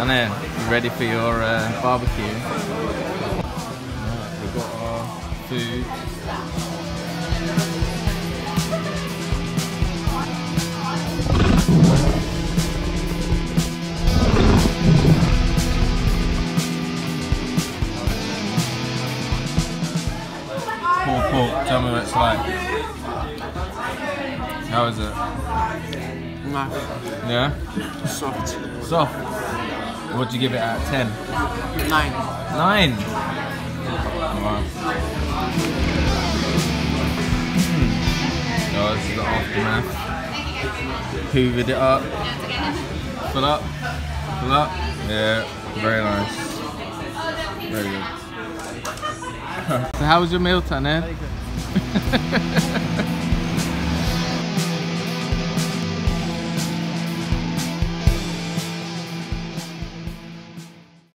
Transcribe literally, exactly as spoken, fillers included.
Done it. You ready for your uh, barbecue? Right, we've got our food. Pulled pork, tell me what it's like. How is it? Nice. Yeah? Soft. Soft. What'd you give it out of ten? Nine. Nine? Wow. Mm. Oh, this is the aftermath. Hoovered it up. Fill up. Fill up. Yeah, very nice. Very good. So how was your meal, Tanner?